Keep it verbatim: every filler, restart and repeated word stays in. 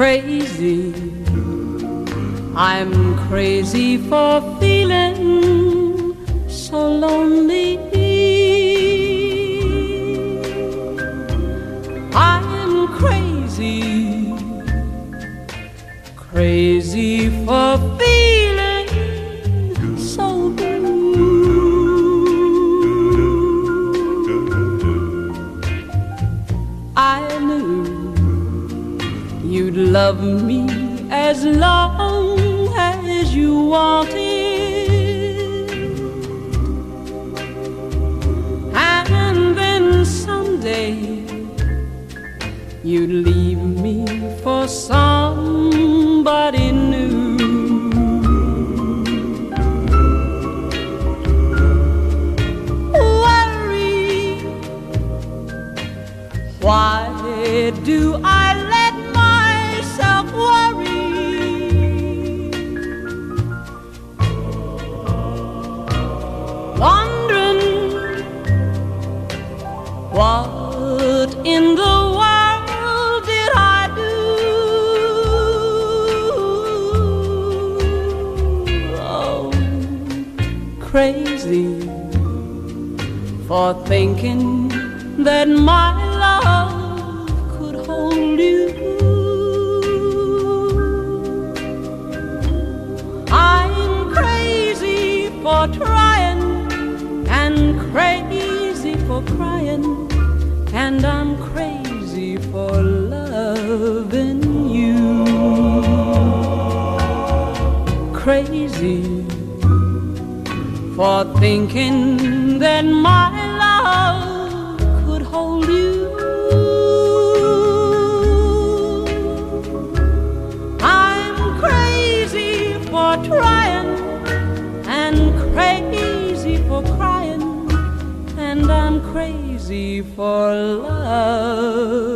crazy. I'm crazy for feeling so lonely. I'm crazy, crazy for feeling so blue. I knew you'd love me as long as you wanted, and then someday you'd leave me for somebody new. Worry, why do I let myself worry? Wondering what in the world did I do? Oh, crazy for thinking that my love could hold you. I'm crazy for trying and crazy for crying, and I'm crazy for loving you. Crazy for thinking that my love could hold you. I'm crazy for trying and crazy for crying, and I'm crazy for love.